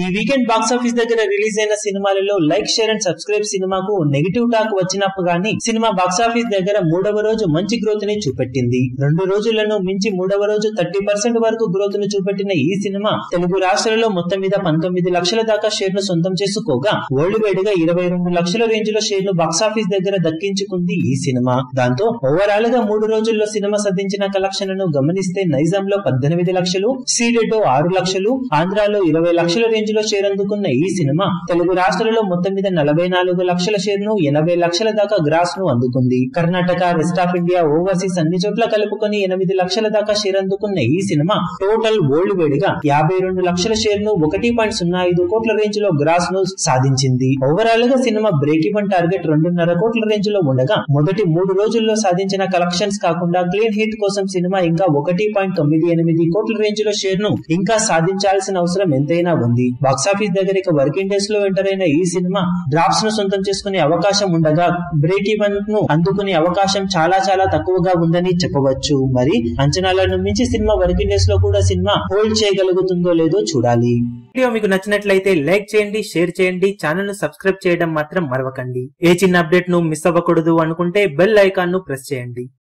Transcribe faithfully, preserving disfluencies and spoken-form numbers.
ఈ weekend box office దగ్గర release అయిన సినిమాలలో లైక్ షేర్ అండ్ సబ్స్క్రైబ్ సినిమాకు నెగిటివ్ టాక్ వచ్చినప్పుడు గానీ సినిమా బాక్స్ ఆఫీస్ దగ్గర మూడవ రోజు మంచి గ్రోత్ ని చూపెట్టింది. రెండు రోజులను మించి మూడవ రోజు థర్టీ పర్సెంట్ వరకు గ్రోత్ ను చూపెట్టిన ఈ సినిమా తెలుగు రాష్ట్రాలలో మొత్తం మీద పంతొమ్మిది లక్షల దాకా షేర్ ను సొంతం చేసుకోగా వరల్డ్ వైడ్ గా ఇరవై రెండు లక్షల రేంజ్ లో షేర్ ను బాక్స్ ఆఫీస్ దగ్గర దక్కించుకుంది ఈ సినిమా. దాంతో ఓవరాల్ గా మూడు రోజుల్లో సినిమా సాధించిన కలెక్షన్లను గమనిస్తే నైజాం లో పద్దెనిమిది లక్షలు, సీడెడ్ ఆరు లక్షలు, ఆంధ్రాలో ఇరవై లక్షల రేంజ్ లో షేర్ అందుకున్న ఈ సినిమా తెలుగు రాష్ట్రాలలో మొత్తం మీద నలభై నాలుగు లక్షల షేర్ ను ఎనభై లక్షల దాకా గ్రాస్ ను అందుకుంది. Karnataka, rest of India, overseas అన్ని చోట్ల కలుపుకొని ఎనిమిది లక్షల దాకా షేర్ అందుకున్న ఈ సినిమా టోటల్ వరల్డ్ వైడ్ గా యాభై రెండు లక్షల షేర్ ను ఒకటి పాయింట్ సున్నా ఐదు కోట్ల రేంజ్ లో గ్రాస్ ను సాధించింది. ఓవరాల్ గా సినిమా బ్రేక్ ఈవెన్ టార్గెట్ రెండున్నర కోట్ల రేంజ్ లో ఉండగా మొదటి మూడు రోజుల్లో సాధించిన కలెక్షన్స్ కాకుండా క్లీన్ హిట్ కోసం సినిమా ఇంకా ఒకటి పాయింట్ తొమ్మిది ఎనిమిది కోట్ల రేంజ్ లో షేర్ ను ఇంకా సాధించాల్సిన అవసరం ఎంతైనా ఉంది. బాక్సాఫీస్ దగ్గర ఇక వర్కింగ్ డేస్ లో ఎంటర్ అయిన ఈ సినిమా డ్రాప్స్ ను సొంతం చేసుకునే అవకాశం ఉండగా బ్రేక్ ఈవెన్ ను అందుకునే అవకాశం చాలా చాలా తక్కువగా ఉందని చెప్పవచ్చు. మరి అంచనాలను మించి సినిమా వర్కింగ్ డేస్ లో కూడా సినిమా హోల్డ్ చేయగలుగుతుందో లేదో చూడాలి. వీడియో మీకు నచ్చినట్లయితే లైక్ చేయండి, షేర్ చేయండి, ఛానల్ ను సబ్స్క్రైబ్ చేయడం మాత్రం మరవకండి. ఏ చిన్న అప్డేట్ ను మిస్ అవ్వకూడదు అనుకుంటే బెల్ ఐకాన్ ను ప్రెస్ చేయండి.